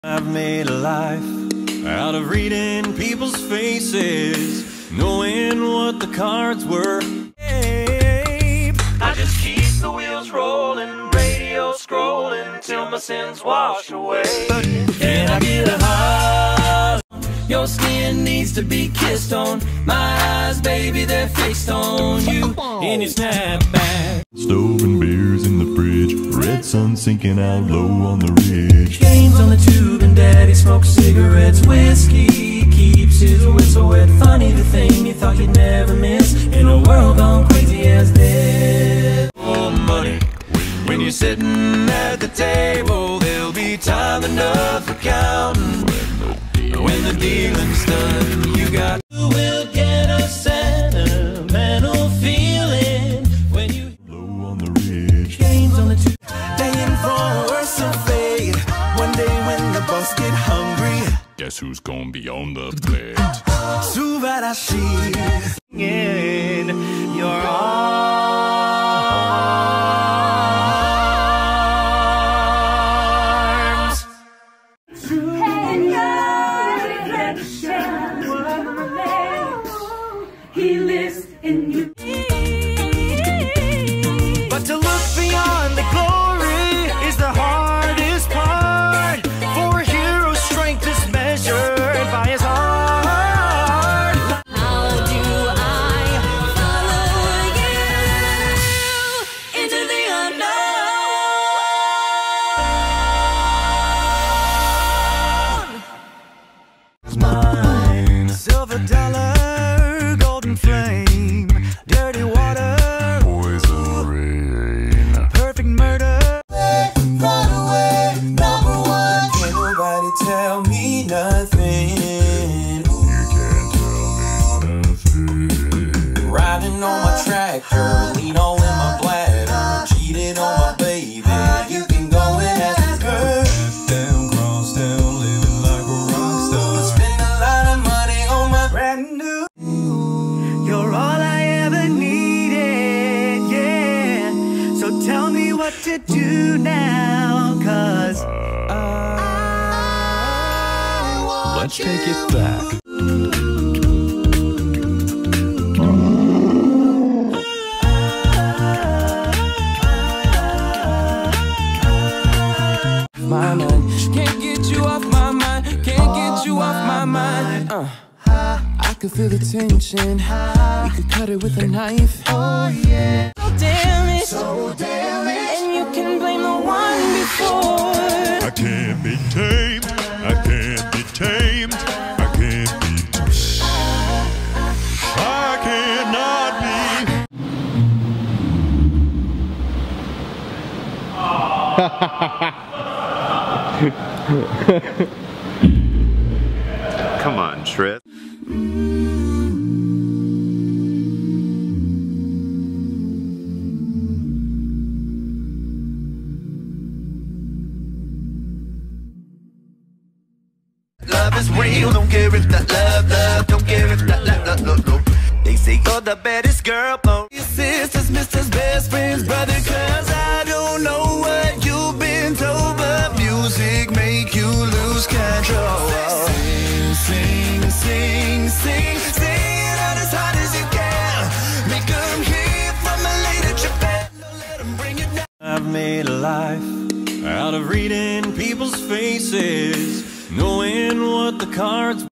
I've made a life out of reading people's faces, knowing what the cards were. I just keep the wheels rolling, radio scrolling till my sins wash away. Can I get a hug? Your skin needs to be kissed on. My eyes, baby, they're fixed on you in your snapback. Stove and beers in the fridge, red sun sinking out low on the ridge. Games on the tube and daddy smokes cigarettes. Whiskey keeps his whistle wet. Funny the thing you thought you'd never miss in a world gone crazy as this. Oh, money, when you're sitting at the table, there'll be time enough for counting. When the dealing's done, you got who will get a sentimental feeling when you Low on the ridge. Games on the tube, paying for worse or fade. One day when the boss get hungry, Guess who's gonna be on the plate? Subarashi in your arms. He lives in you. But to look beyond the glory is the hardest part. For a hero's strength is measured by his heart. How do I follow you into the unknown? Mine, silver dollar, golden flame, dirty water, Poison rain. perfect murder. Run away, number one. Can't nobody tell me nothing. You can't tell me nothing. Riding on my tractor, lean all in my bladder, cheated on my baby. You can go and ask her. Down, cross down, living like a rock star. Spend a lot of money on my brand new. You're all I ever needed, yeah. So tell me what to do now, 'cause Let's take it back. my mind. Can't get you off my mind. Can't get you off my mind. I could feel the tension. We could cut it with a knife. Oh yeah. So damn it. So damn it. And you can blame the one before. I can't be tamed. I can't be tamed. I can't be. I cannot be. Come on, Trip. Love is real, don't care if that love, don't care if that love. They say you're the baddest girl, your sisters, Mr.'s best friend's brother. 'Cause I don't know what you've been told, but music make you lose control. Sing, sing, sing, sing, sing it out as hard as you can. Make them hear from a lady Japan. Don't let them bring it down. I've made a life out of reading people's faces, knowing what the cards